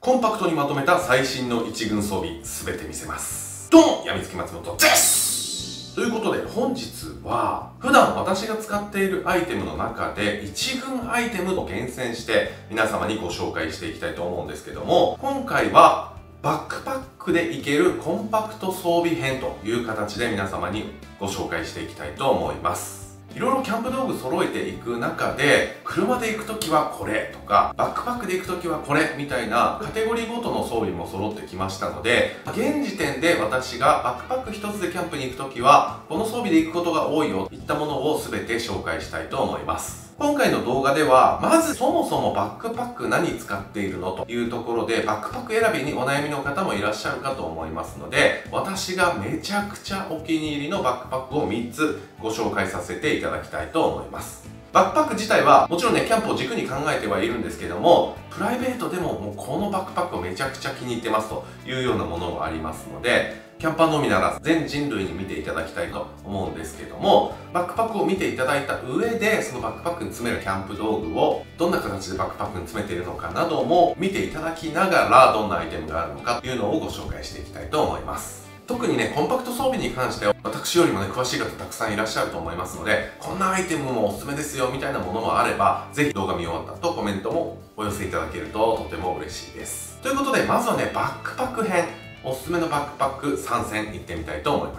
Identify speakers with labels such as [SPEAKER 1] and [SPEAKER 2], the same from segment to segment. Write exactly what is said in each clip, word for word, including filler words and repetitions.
[SPEAKER 1] コンパクトにまとめた最新の一軍装備、すべて見せます。どうも、やみつき松本です。ということで、本日は、普段私が使っているアイテムの中で、一軍アイテムを厳選して、皆様にご紹介していきたいと思うんですけども、今回は、バックパックでいけるコンパクト装備編という形で皆様にご紹介していきたいと思います。いろいろキャンプ道具揃えていく中で、車で行くときはこれとか、バックパックで行くときはこれみたいなカテゴリーごとの装備も揃ってきましたので、現時点で私がバックパック一つでキャンプに行くときは、この装備で行くことが多いよといったものを全て紹介したいと思います。今回の動画では、まずそもそもバックパック何使っているのというところで、バックパック選びにお悩みの方もいらっしゃるかと思いますので、私がめちゃくちゃお気に入りのバックパックをみっつご紹介させていただきたいと思います。バックパック自体はもちろんね、キャンプを軸に考えてはいるんですけども、プライベートでももうこのバックパックをめちゃくちゃ気に入ってますというようなものがありますので、キャンパーのみならず全人類に見ていただきたいと思うんですけども、バックパックを見ていただいた上で、そのバックパックに詰めるキャンプ道具をどんな形でバックパックに詰めているのかなども見ていただきながら、どんなアイテムがあるのかというのをご紹介していきたいと思います。特にね、コンパクト装備に関しては私よりもね、詳しい方たくさんいらっしゃると思いますので、こんなアイテムもおすすめですよみたいなものもあれば、ぜひ動画見終わった後コメントもお寄せいただけるととても嬉しいです。ということで、まずはね、バックパック編、おすすめのバックパックさんせんいってみたいと思います。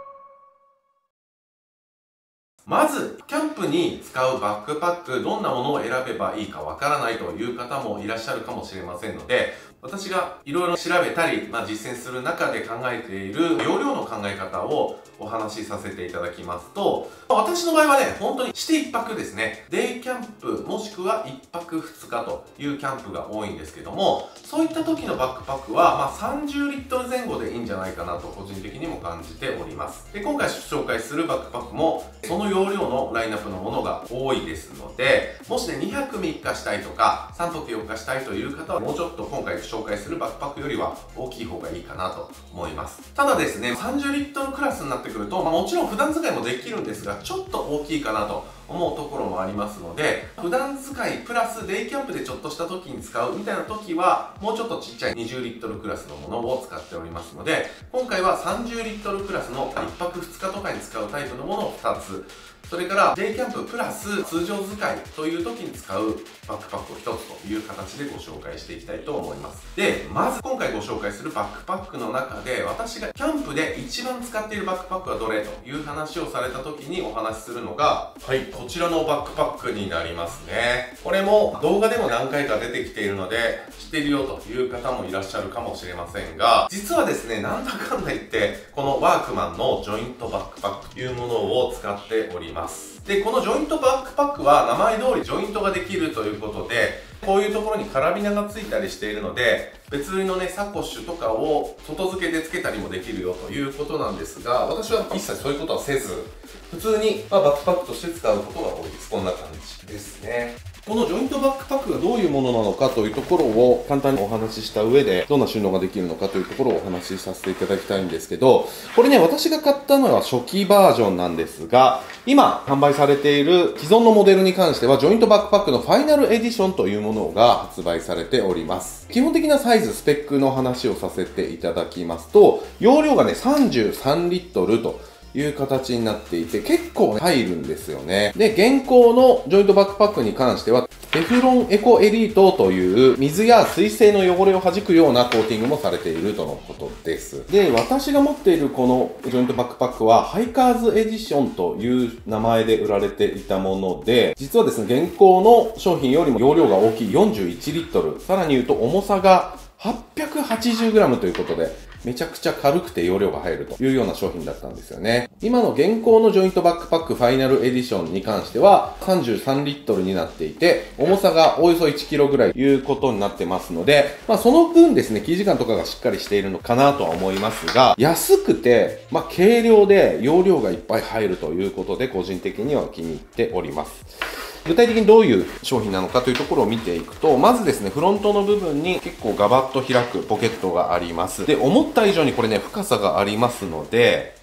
[SPEAKER 1] まず、キャンプに使うバックパック、どんなものを選べばいいかわからないという方もいらっしゃるかもしれませんので、私がいろいろ調べたり、まあ、実践する中で考えている容量の考え方をお話しさせていただきますと、私の場合はね、本当にしていっぱくですね、デイキャンプもしくはいっぱくふつかというキャンプが多いんですけども、そういった時のバックパックは、まあ、さんじゅうリットルぜん後でいいんじゃないかなと個人的にも感じております。で、今回紹介するバックパックも、その容量のラインナップのものが多いですので、もしね、にはくみっかしたいとか、さんぱくよっかしたいという方は、もうちょっと今回紹介するバックパックよりは大きい方がいいかなと思います。ただですね、さんじゅうリットルクラスになってくると、まあ、もちろん普段使いもできるんですが、ちょっと大きいかなと思うところもありますので、普段使いプラスデイキャンプでちょっとした時に使うみたいな時は、もうちょっとちっちゃいにじゅうリットルクラスのものを使っておりますので、今回はさんじゅうリットルクラスのいっぱくふつかとかに使うタイプのものをふたつ、それからデイキャンププラス通常使いという時に使うバックパックをひとつという形でご紹介していきたいと思います。で、まず今回ご紹介するバックパックの中で、私がキャンプで一番使っているバックパックはどれという話をされた時にお話しするのが、はい、こちらのバックパックになりますね。これも動画でも何回か出てきているので知っているよという方もいらっしゃるかもしれませんが、実はですね、なんだかんだ言ってこのワークマンのジョイントバックパックというものを使っております。で、このジョイントバックパックは名前通りジョイントができるということで、こういうところにカラビナがついたりしているので、別売りのね、サコッシュとかを外付けで付けたりもできるよということなんですが、私は一切そういうことはせず、普通に、まあ、バックパックとして使うことが多いです。こんな感じですね。このジョイントバックパックがどういうものなのかというところを簡単にお話しした上で、どんな収納ができるのかというところをお話しさせていただきたいんですけど、これね、私が買ったのは初期バージョンなんですが、今販売されている既存のモデルに関しては、ジョイントバックパックのファイナルエディションというものが発売されております。基本的なサイズ、スペックの話をさせていただきますと、容量がね、さんじゅうさんリットルという形になっていて、結構、ね、入るんですよね。で、現行のジョイントバックパックに関しては、テフロンエコエリートという水や水性の汚れを弾くようなコーティングもされているとのことです。で、私が持っているこのジョイントバックパックはハイカーズエディションという名前で売られていたもので、実はですね、現行の商品よりも容量が大きいよんじゅういちリットル、さらに言うと重さがはっぴゃくはちじゅうグラムということで、めちゃくちゃ軽くて容量が入るというような商品だったんですよね。今の現行のジョイントバックパックファイナルエディションに関してはさんじゅうさんリットルになっていて、重さがおよそいちキロぐらいいうことになってますので、まあその分ですね、生地感とかがしっかりしているのかなとは思いますが、安くて、まあ軽量で容量がいっぱい入るということで、個人的には気に入っております。具体的にどういう商品なのかというところを見ていくと、まずですね、フロントの部分に結構ガバッと開くポケットがあります。で、思った以上にこれね、深さがありますので、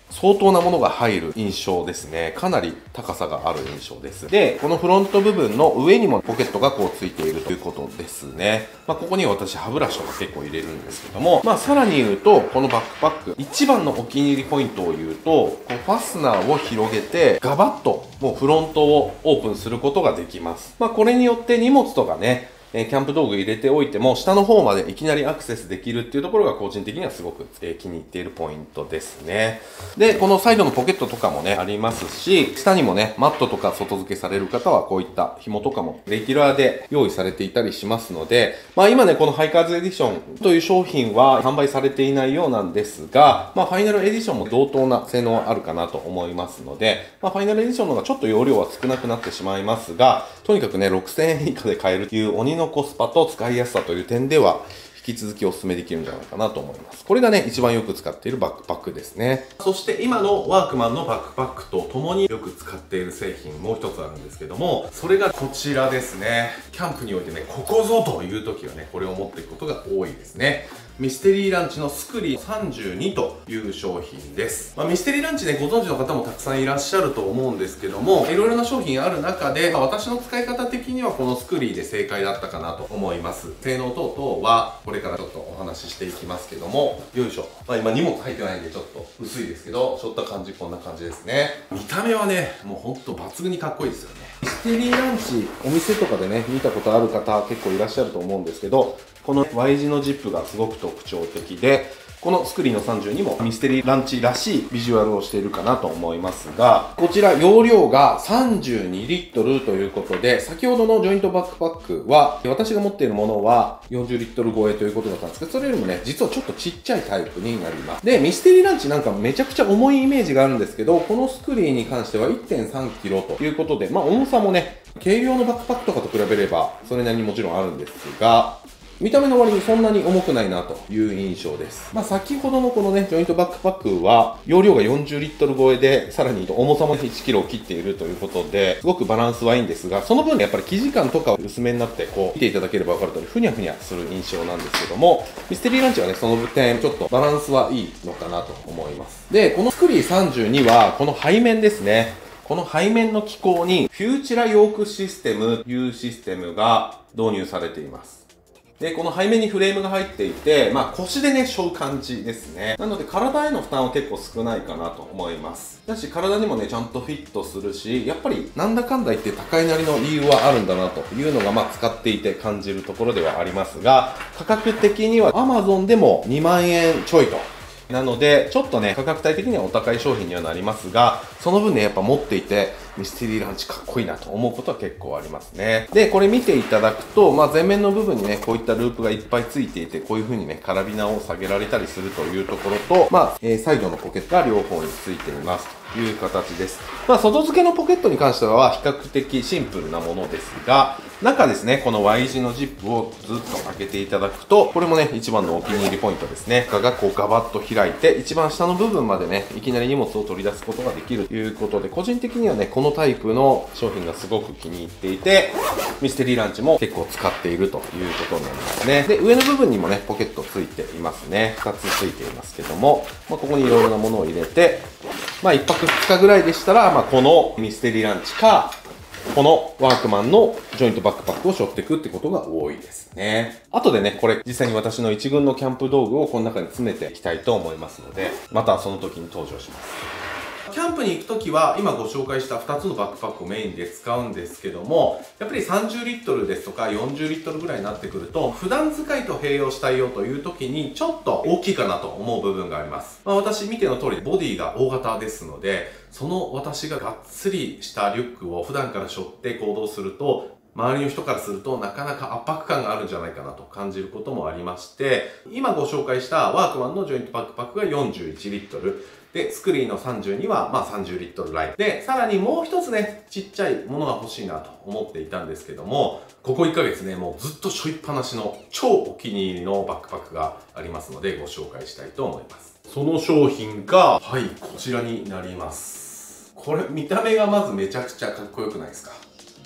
[SPEAKER 1] 相当なものが入る印象ですね。かなり高さがある印象です。で、このフロント部分の上にもポケットがこうついているということですね。まあ、ここには私歯ブラシとか結構入れるんですけども、まあ、さらに言うと、このバックパック、一番のお気に入りポイントを言うと、こうファスナーを広げて、ガバッともうフロントをオープンすることができます。まあ、これによって荷物とかね、えキャンプ道具入れておいても、下の方までいきなりアクセスできるっていうところが個人的にはすごく、え気に入っているポイントですね。で、このサイドのポケットとかもね、ありますし、下にもね、マットとか外付けされる方はこういった紐とかもレギュラーで用意されていたりしますので、まあ今ね、このハイカーズエディションという商品は販売されていないようなんですが、まあファイナルエディションも同等な性能はあるかなと思いますので、まあファイナルエディションの方がちょっと容量は少なくなってしまいますが、とにかくね、ろくせんえん以下で買えるという鬼のコスパと使いやすさという点では、引き続きお勧めできるんじゃないかなと思います。これがね、一番よく使っているバックパックですね。そして今のワークマンのバックパックと共によく使っている製品もう一つあるんですけども、それがこちらですね。キャンプにおいてね、ここぞという時はね、これを持っていくことが多いですね。ミステリーランチのスクリさんじゅうにという商品です。まあ、ミステリーランチね、ご存知の方もたくさんいらっしゃると思うんですけども、いろいろな商品ある中で、まあ、私の使い方的にはこのスクリーで正解だったかなと思います。性能等々はこれからちょっとお話ししていきますけども、よいしょ。まあ、今荷物入ってないんでちょっと薄いですけど、背負った感じこんな感じですね。見た目はね、もうほんと抜群にかっこいいですよね。ミステリーランチ、お店とかでね、見たことある方結構いらっしゃると思うんですけど、この Y 字のジップがすごく特徴的で、このスクリーンのさんじゅうにもミステリーランチらしいビジュアルをしているかなと思いますが、こちら容量がさんじゅうにリットルということで、先ほどのジョイントバックパックは、私が持っているものはよんじゅうリットル超えということだったんですけど、それよりもね、実はちょっとちっちゃいタイプになります。で、ミステリーランチなんかめちゃくちゃ重いイメージがあるんですけど、このスクリーンに関しては いってんさんキロということで、まあ重さもね、軽量のバックパックとかと比べれば、それなりにもちろんあるんですが、見た目の割にそんなに重くないなという印象です。まあ先ほどのこのね、ジョイントバックパックは、容量がよんじゅうリットル超えで、さらに重さもいちキロを切っているということで、すごくバランスはいいんですが、その分ね、やっぱり生地感とか薄めになって、こう、見ていただければわかる通り、ふにゃふにゃする印象なんですけども、ミステリーランチはね、その点、ちょっとバランスはいいのかなと思います。で、このスクリーさんじゅうには、この背面ですね。この背面の機構に、フューチュラヨークシステムというシステムが導入されています。で、この背面にフレームが入っていて、まあ腰でね、背負う感じですね。なので体への負担は結構少ないかなと思います。だし、体にもね、ちゃんとフィットするし、やっぱりなんだかんだ言って高いなりの理由はあるんだなというのが、まあ使っていて感じるところではありますが、価格的には Amazon でもにまんえんちょいと。なので、ちょっとね、価格帯的にはお高い商品にはなりますが、その分ね、やっぱ持っていて、ミステリーランチかっこいいなと思うことは結構ありますね。で、これ見ていただくと、まあ前面の部分にね、こういったループがいっぱいついていて、こういう風にね、カラビナを下げられたりするというところと、まあ、えー、サイドのポケットが両方についていますという形です。まあ、外付けのポケットに関しては比較的シンプルなものですが、中ですね、この Y 字のジップをずっと開けていただくと、これもね、一番のお気に入りポイントですね。中がこうガバッと開いて、一番下の部分までね、いきなり荷物を取り出すことができるということで、個人的にはね、このタイプの商品がすごく気に入っていて、ミステリーランチも結構使っているということになりますね。で、上の部分にもね、ポケットついていますね。ふたつついていますけども、まあ、ここにいろいろなものを入れて、まあ、いっぱくふつかぐらいでしたら、まあ、このミステリーランチか、このワークマンのジョイントバックパックを背負っていくってことが多いですね。後でね、これ実際に私の一軍のキャンプ道具をこの中に詰めていきたいと思いますので、またその時に登場します。キャンプに行くときは、今ご紹介したふたつのバックパックをメインで使うんですけども、やっぱりさんじゅうリットルですとかよんじゅうリットルぐらいになってくると、普段使いと併用したいよという時に、ちょっと大きいかなと思う部分があります。まあ、私見ての通り、ボディが大型ですので、その私ががっつりしたリュックを普段から背負って行動すると、周りの人からするとなかなか圧迫感があるんじゃないかなと感じることもありまして、今ご紹介したワークマンのジョイントバックパックがよんじゅういちリットル、で、スクリーンのさんじゅうには、まあさんじゅうリットルライン。で、さらにもう一つね、ちっちゃいものが欲しいなと思っていたんですけども、ここいっかげつね、もうずっと背負いっぱなしの超お気に入りのバックパックがありますので、ご紹介したいと思います。その商品が、はい、こちらになります。これ、見た目がまずめちゃくちゃかっこよくないですか？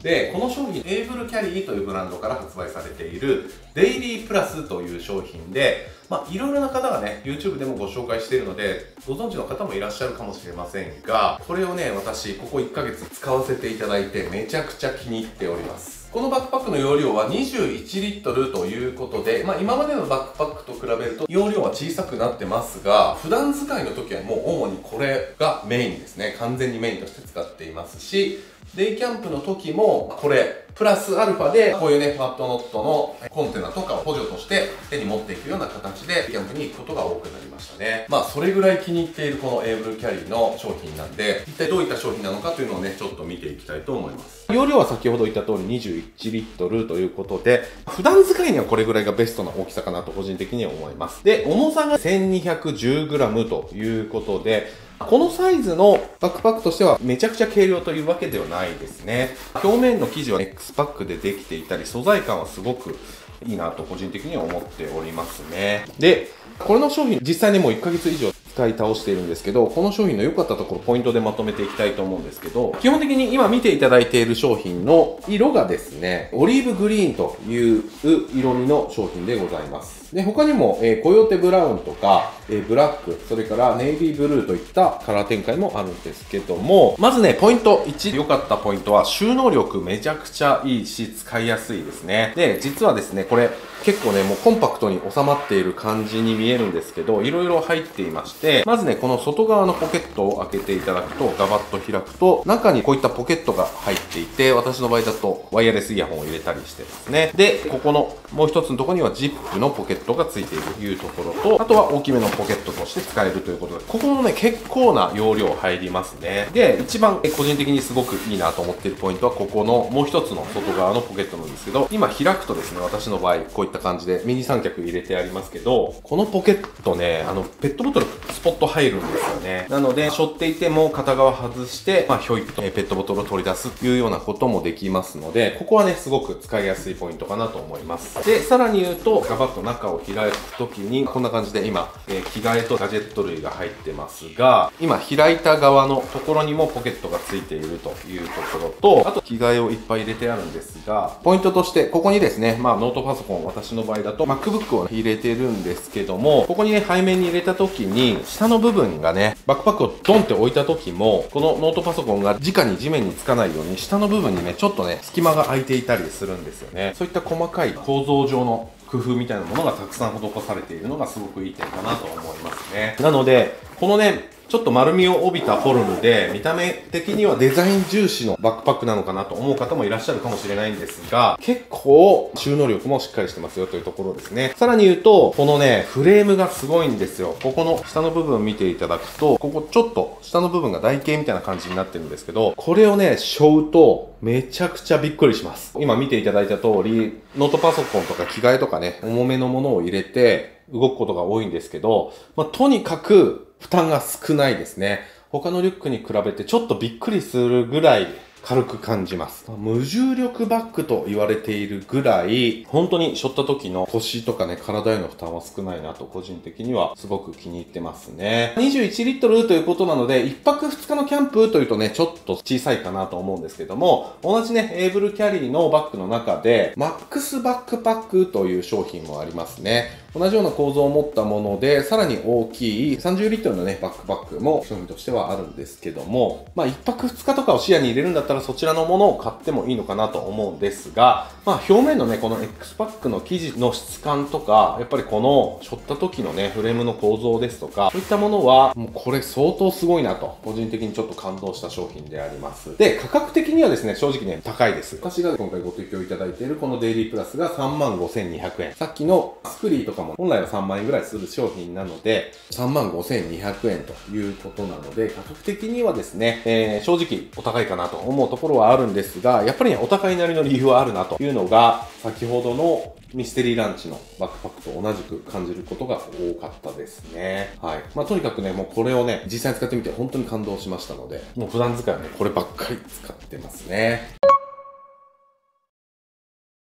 [SPEAKER 1] で、この商品、エイブルキャリーというブランドから発売されているデイリープラスという商品で、まあ、いろいろな方がね、YouTube でもご紹介しているので、ご存知の方もいらっしゃるかもしれませんが、これをね、私、ここいっかげつ使わせていただいて、めちゃくちゃ気に入っております。このバックパックの容量はにじゅういちリットルということで、まあ、今までのバックパックと比べると容量は小さくなってますが、普段使いの時はもう主にこれがメインですね。完全にメインとして使っていますし、デイキャンプの時もこれプラスアルファでこういうね、ファットノットのコンテナとかを補助として手に持っていくような形でキャンプに行くことが多くなりましたね。まあそれぐらい気に入っているこのエイブルキャリーの商品なんで、一体どういった商品なのかというのをね、ちょっと見ていきたいと思います。容量は先ほど言った通りにじゅういちリットルということで、普段使いにはこれぐらいがベストな大きさかなと個人的には思います。で、重さが せんにひゃくじゅうグラム ということで、このサイズのバックパックとしてはめちゃくちゃ軽量というわけではないですね。表面の生地は X パックでできていたり、素材感はすごくいいなと個人的には思っておりますね。で、これの商品実際にもういっかげつ以上使い倒しているんですけど、この商品の良かったところポイントでまとめていきたいと思うんですけど、基本的に今見ていただいている商品の色がですね、オリーブグリーンという色味の商品でございます。で、他にも、えー、コヨーテブラウンとか、えー、ブラック、それからネイビーブルーといったカラー展開もあるんですけども、まずね、ポイントいち、良かったポイントは収納力めちゃくちゃいいし、使いやすいですね。で、実はですね、これ結構ね、もうコンパクトに収まっている感じに見えるんですけど、いろいろ入っていまして、まずね、この外側のポケットを開けていただくと、ガバッと開くと、中にこういったポケットが入っていて、私の場合だとワイヤレスイヤホンを入れたりしてですね。で、ここのもう一つのところにはジップのポケットがついているというところと、あとは大きめのポケットとして使えるということで、ここもね、結構な容量入りますね。で、一番個人的にすごくいいなと思っているポイントは、ここのもう一つの外側のポケットなんですけど、今開くとですね、私の場合、こういった感じでミニ三脚入れてありますけど、このポケットね、あの、ペットボトルスポット入るんですよね。なので、背負っていても片側外して、まあ、ひょいっとペットボトルを取り出すというようなこともできますので、ここはね、すごく使いやすいポイントかなと思います。で、さらに言うと、ガバッと中を開くときに、こんな感じで今、えー、着替えとガジェット類が入ってますが、今開いた側のところにもポケットがついているというところと、あと着替えをいっぱい入れてあるんですが、ポイントとして、ここにですね、まあノートパソコン、私の場合だと MacBook を入れてるんですけども、ここにね、背面に入れた時に、下の部分がね、バックパックをドンって置いた時も、このノートパソコンが直に地面につかないように、下の部分にね、ちょっとね、隙間が空いていたりするんですよね。そういった細かい構造上の工夫みたいなものがたくさん施されているのがすごくいい点かなと思いますね。なので、このね、ちょっと丸みを帯びたフォルムで、見た目的にはデザイン重視のバックパックなのかなと思う方もいらっしゃるかもしれないんですが、結構収納力もしっかりしてますよというところですね。さらに言うと、このね、フレームがすごいんですよ。ここの下の部分を見ていただくと、ここちょっと下の部分が台形みたいな感じになってるんですけど、これをね、背負うとめちゃくちゃびっくりします。今見ていただいた通り、ノートパソコンとか着替えとかね、重めのものを入れて動くことが多いんですけど、まあ、とにかく負担が少ないですね。他のリュックに比べてちょっとびっくりするぐらい軽く感じます。無重力バッグと言われているぐらい、本当に背負った時の腰とかね、体への負担は少ないなと個人的にはすごく気に入ってますね。にじゅういちリットルということなので、いっぱくふつかのキャンプというとね、ちょっと小さいかなと思うんですけども、同じね、エイブルキャリーのバッグの中で、マックスバックパックという商品もありますね。同じような構造を持ったもので、さらに大きいさんじゅうリットルのね、バックパックも商品としてはあるんですけども、まあいっぱくふつかとかを視野に入れるんだったらそちらのものを買ってもいいのかなと思うんですが、まあ表面のね、この X パックの生地の質感とか、やっぱりこの背負った時のね、フレームの構造ですとか、そういったものは、もうこれ相当すごいなと、個人的にちょっと感動した商品であります。で、価格的にはですね、正直ね、高いです。私が今回ご提供いただいているこのデイリープラスが さんまんごせんにひゃくえん。さっきのスクリーとかも本来はさんまんえんぐらいする商品なので、さんまんごせんにひゃくえんということなので、価格的にはですね、えー、正直お高いかなと思うところはあるんですが、やっぱりね、お高いなりの理由はあるなというのが、先ほどのミステリーランチのバックパックと同じく感じることが多かったですね。はい。まあ、とにかくね、もうこれをね、実際に使ってみて本当に感動しましたので、もう普段使いはね、こればっかり使ってますね。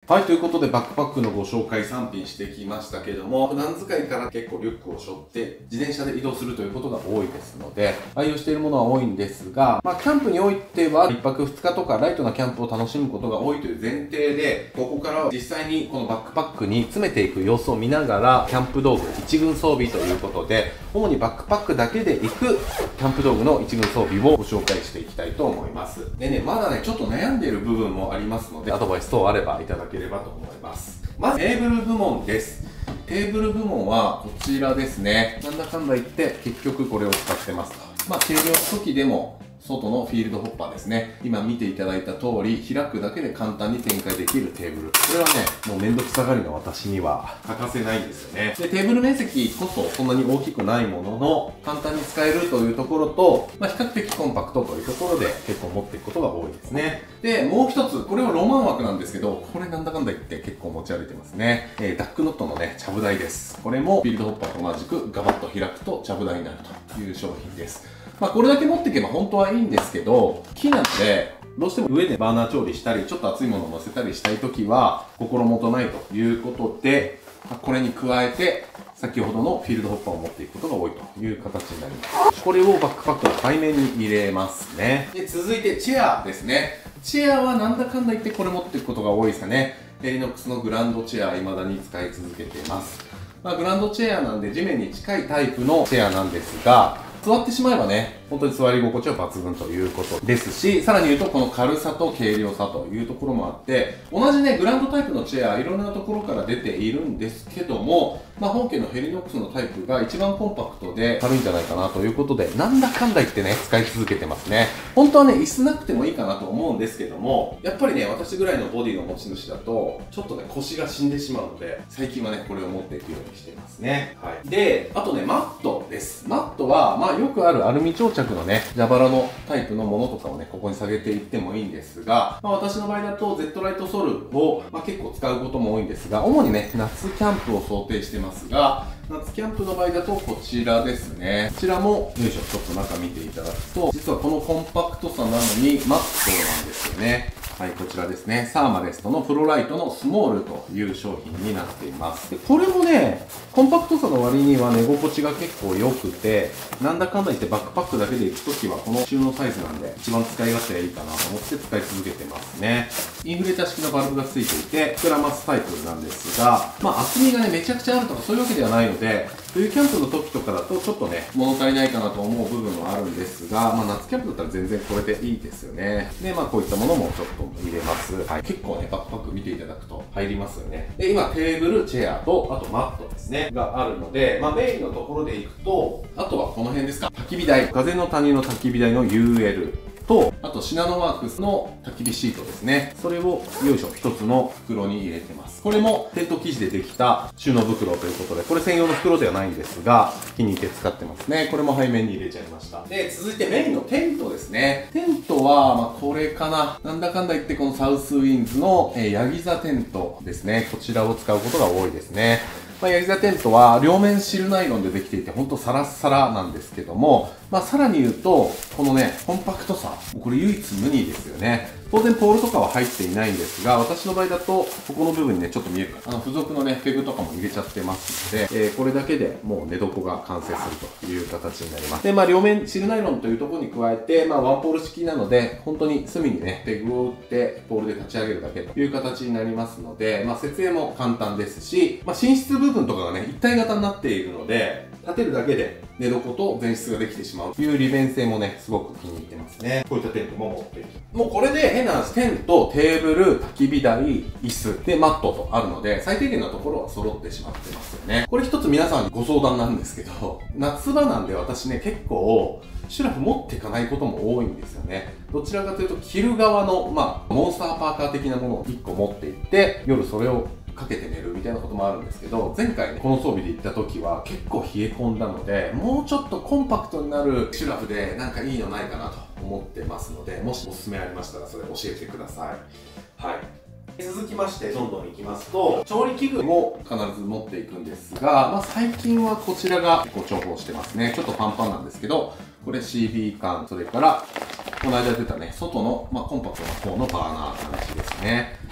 [SPEAKER 1] はい、ということでバックパックのご紹介さん品してきましたけども、普段使いから結構リュックを背負って自転車で移動するということが多いですので、愛用しているものは多いんですが、まあ、キャンプにおいてはいっぱくふつかとかライトなキャンプを楽しむことが多いという前提で、ここからは実際にこのバックパックに詰めていく様子を見ながら、キャンプ道具一軍装備ということで、主にバックパックだけで行くキャンプ道具の一軍装備をご紹介していきたいと思います。でね、まだね、ちょっと悩んでいる部分もありますので、アドバイス等あればいただければと思います。まずテーブル部門です。テーブル部門はこちらですね。なんだかんだ言って結局これを使ってますと。まあ軽量初期でも外のフィールドホッパーですね。今見ていただいた通り、開くだけで簡単に展開できるテーブル。これはね、もうめんどくさがりの私には欠かせないんですよね。で、テーブル面積こそそんなに大きくないものの、簡単に使えるというところと、まあ、比較的コンパクトというところで結構持っていくことが多いですね。で、もう一つ、これはロマン枠なんですけど、これなんだかんだ言って結構持ち歩いてますね。えー、ダックノットのね、ちゃぶ台です。これもフィールドホッパーと同じくガバッと開くとちゃぶ台になるという商品です。まあこれだけ持っていけば本当はいいんですけど、木なので、どうしても上でバーナー調理したり、ちょっと熱いものを乗せたりしたいときは、心もとないということで、これに加えて、先ほどのフィールドホッパーを持っていくことが多いという形になります。これをバックパックの背面に入れますね。で、続いてチェアですね。チェアはなんだかんだ言ってこれ持っていくことが多いですかね。ヘリノックスのグランドチェア、未だに使い続けています。まあ、グランドチェアなんで地面に近いタイプのチェアなんですが、座ってしまえばね、本当に座り心地は抜群ということですし、さらに言うとこの軽さと軽量さというところもあって、同じね、グランドタイプのチェア、いろんなところから出ているんですけども、まあ本家のヘリノックスのタイプが一番コンパクトで軽いんじゃないかなということで、なんだかんだ言ってね、使い続けてますね。本当はね、椅子なくてもいいかなと思うんですけども、やっぱりね、私ぐらいのボディの持ち主だと、ちょっとね、腰が死んでしまうので、最近はね、これを持っていくようにしていますね。はい。で、あとね、マットです。マットは、まあよくあるアルミ長着のね、蛇腹のタイプのものとかをね、ここに下げていってもいいんですが、まあ私の場合だと Z ライトソルを、まあ、結構使うことも多いんですが、主にね、夏キャンプを想定してますが、夏キャンプの場合だとこちらですね。こちらも、よいしょ、ちょっと中見ていただくと、実はこのコンパクトさなのにマットなんですよね。はい、こちらですね。サーマレストのプロライトのスモールという商品になっています。でこれもね、コンパクトさの割には寝心地が結構良くて、なんだかんだ言ってバックパックだけで行くときはこの収納サイズなんで一番使い勝手がいいかなと思って使い続けてますね。インフレーター式のバルブがついていて、膨らますタイプなんですが、まあ厚みがね、めちゃくちゃあるとかそういうわけではないので、冬キャンプの時とかだとちょっとね、物足りないかなと思う部分はあるんですが、まあ夏キャンプだったら全然これでいいですよね。で、まあこういったものもちょっと入れます。はい、結構ね、バックパック見ていただくと入りますよね。で、今テーブル、チェアと、あとマットですね、があるので、まあメインのところで行くと、あとはこの辺ですか、焚き火台。風の谷の焚き火台の ユーエル。と、あとシナノワークスの焚き火シートですね。それをよいしょ、一つの袋に入れてます。これもテント生地でできた収納袋ということで、これ専用の袋ではないんですが、気に入って使ってますね。これも背面に入れちゃいました。で、続いてメインのテントですね。テントは、まあこれかな。なんだかんだ言ってこのサウスウィンズの、えー、ヤギ座テントですね。こちらを使うことが多いですね。まあ、ヤギ座テントは両面シルナイロンでできていて、ほんとサラッサラなんですけども、まあ、さらに言うと、このね、コンパクトさ、これ唯一無二ですよね。当然ポールとかは入っていないんですが、私の場合だと、ここの部分にね、ちょっと見えるかな。あの、付属のね、ペグとかも入れちゃってますので、えー、これだけでもう寝床が完成するという形になります。で、まあ、両面シルナイロンというところに加えて、まあ、ワンポール式なので、本当に隅にね、ペグを打って、ポールで立ち上げるだけという形になりますので、まあ、設営も簡単ですし、まあ、寝室部分とかがね、一体型になっているので、立てるだけで寝床と前室ができてしまうという利便性もね、すごく気に入ってますね。こういったテントも持っている。もうこれで変な話、テント、テーブル、焚き火台、椅子、で、マットとあるので、最低限のところは揃ってしまってますよね。これ一つ皆さんにご相談なんですけど、夏場なんで私ね、結構、シュラフ持っていかないことも多いんですよね。どちらかというと、着る側の、まあ、モンスターパーカー的なものをいっこ持っていって、夜それをかけて寝るみたいなこともあるんですけど、前回ね、この装備で行った時は結構冷え込んだので、もうちょっとコンパクトになるシュラフでなんかいいのないかなと思ってますので、もしおすすめありましたらそれ教えてください。はい。続きましてどんどんいきますと、調理器具も必ず持っていくんですが、まあ、最近はこちらが結構重宝してますね。ちょっとパンパンなんですけど、これ シービー 缶、それからこの間出たね、外の、まあ、コンパクトな方のバーナー話ですね。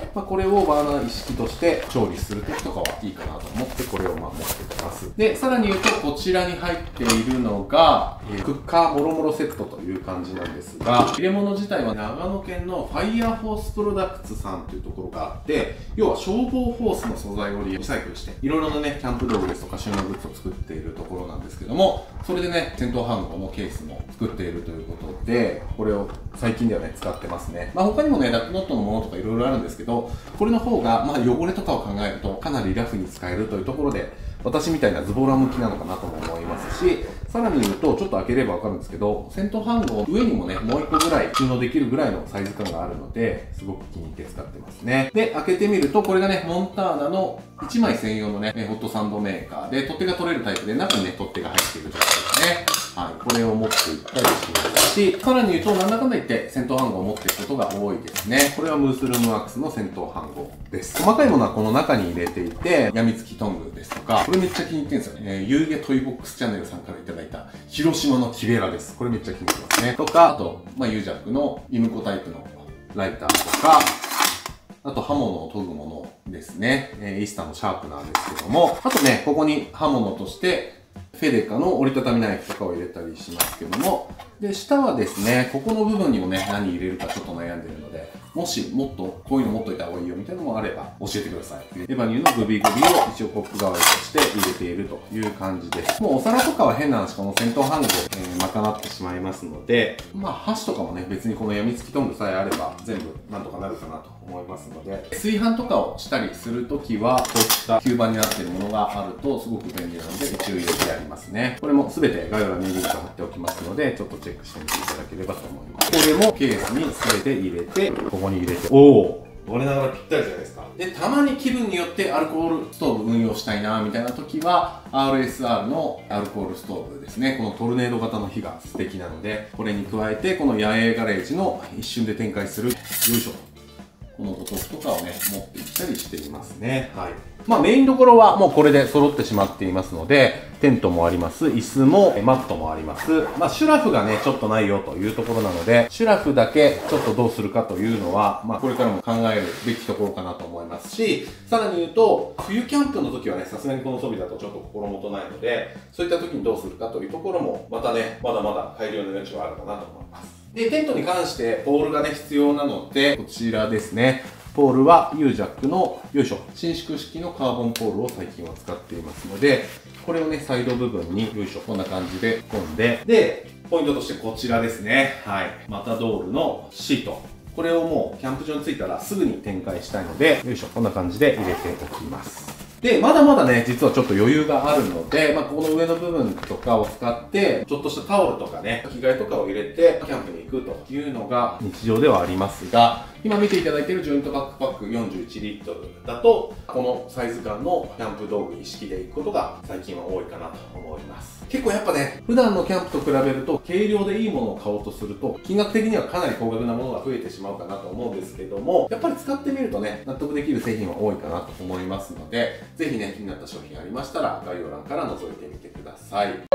[SPEAKER 2] まあ、これをバーナー一式として調理するときとかはいいかなと思ってこれをまあ持ってきます。で、さらに言うとこちらに入っているのが、えー、クッカーもろもろセットという感じなんですが、入れ物自体は長野県のファイヤーフォースプロダクツさんというところがあって、要は消防ホースの素材をリサイクルして、いろいろなね、キャンプ道具ですとか収納グッズを作っているところなんですけども、それでね、戦闘飯盒のケースも作っているということで、これを最近ではね、使ってますね。まあ他にもね、ダックノットのものとかいろいろあるんですけど、これの方が、まあ汚れとかを考えると、かなりラフに使えるというところで、私みたいなズボラ向きなのかなとも思いますし、さらに言うと、ちょっと開ければわかるんですけど、戦闘飯盒上にもね、もういっこぐらい収納できるぐらいのサイズ感があるので、すごく気に入って使ってますね。で、開けてみると、これがね、モンターナのいちまい専用のね、ホットサンドメーカーで、取っ手が取れるタイプで、中にね、取っ手が入っている状態ですね。はい、これを持っていったりしますし、さらに言うと、なんだかんだ言って戦闘飯盒を持っていくことが多いですね。これはムースルームワークスの戦闘飯盒です。細かいものはこの中に入れていて、やみつきトングですとか、これめっちゃ気に入ってるんですよね。えー、遊戯トイボックスチャンネルさんからいただいた、広島のキベラです。これめっちゃ気に入ってますね。とか、あと、まあ、ユージャックのイムコタイプのライターとか、あと刃物を研ぐものですね。えー、イスタのシャープナーですけども、あとね、ここに刃物として、フェデカの折りたたみナイフとかを入れたりしますけども、で、下はですね、ここの部分にもね、何入れるかちょっと悩んでるので、もしもっとこういうの持っといた方がいいよみたいなのもあれば教えてください。エバニューのグビグビを一応コップ代わりとして入れているという感じです。もうお皿とかは変な話、この戦闘飯盒で、えー、賄ってしまいますので、まあ箸とかもね、別にこのやみつきトングさえあれば全部なんとかなるかなと思いますので、炊飯とかをしたりするときは、こういった吸盤になっているものがあるとすごく便利なので、一応入れてやりますね。これも全て概要欄にリンク貼っておきますので、ちょっとチェックしてみていただければと思います。これもケースに全て入れて、ここに入れて、おお我ながらぴったりじゃないですか。で、たまに気分によってアルコールストーブ運用したいなみたいな時は アールエスアール のアルコールストーブですね。このトルネード型の火が素敵なので、これに加えてこの野営ガレージの一瞬で展開する、よいしょ、このボトルとかをね、持っていったりしていますね。はい。まあメインどころはもうこれで揃ってしまっていますので、テントもあります、椅子もマットもあります。まあシュラフがね、ちょっとないよというところなので、シュラフだけちょっとどうするかというのは、まあこれからも考えるべきところかなと思いますし、さらに言うと、冬キャンプの時はね、さすがにこの装備だとちょっと心もとないので、そういった時にどうするかというところも、またね、まだまだ改良の余地はあるかなと思います。で、テントに関してポールがね、必要なので、こちらですね。ポールは ユージャック のよいしょ伸縮式のカーボンポールを最近は使っていますので、これをねサイド部分によいしょこんな感じで込んで、でポイントとしてこちらですね。はい、マタドールのシート、これをもうキャンプ場に着いたらすぐに展開したいので、よいしょこんな感じで入れておきます。で、まだまだね、実はちょっと余裕があるので、まあ、この上の部分とかを使って、ちょっとしたタオルとかね、着替えとかを入れて、キャンプに行くというのが日常ではありますが、今見ていただいているジョイントバックパックよんじゅういちリットルだと、このサイズ感のキャンプ道具一式で行くことが最近は多いかなと思います。結構やっぱね、普段のキャンプと比べると、軽量でいいものを買おうとすると、金額的にはかなり高額なものが増えてしまうかなと思うんですけども、やっぱり使ってみるとね、納得できる製品は多いかなと思いますので、ぜひね、気になった商品ありましたら、概要欄から覗いてみてください。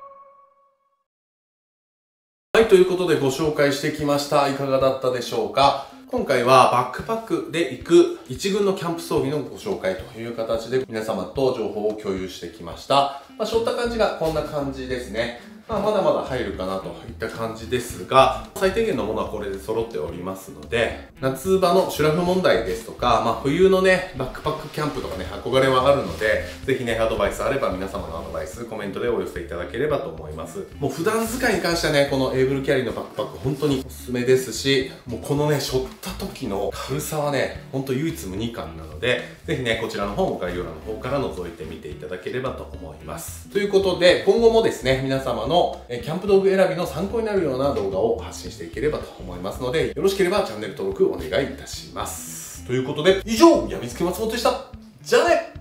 [SPEAKER 2] はい、ということでご紹介してきました。いかがだったでしょうか。今回はバックパックで行く一軍のキャンプ装備のご紹介という形で皆様と情報を共有してきました。まあ、しょった感じがこんな感じですね。まあ、まだまだ入るかなといった感じですが、最低限のものはこれで揃っておりますので、夏場のシュラフ問題ですとか、まあ、冬のね、バックパックキャンプとかね、憧れはあるので、ぜひね、アドバイスあれば皆様のアドバイス、コメントでお寄せいただければと思います。もう普段使いに関してはね、このエイブルキャリーのバックパック本当におすすめですし、もうこのね、背負った時の軽さはね、本当唯一無二感なので、ぜひね、こちらの方も概要欄の方から覗いてみていただければと思います。ということで、今後もですね、皆様のキャンプ道具選びの参考になるような動画を発信していければと思いますので、よろしければチャンネル登録お願いいたします。ということで、以上、やみつき松本でした。じゃあね。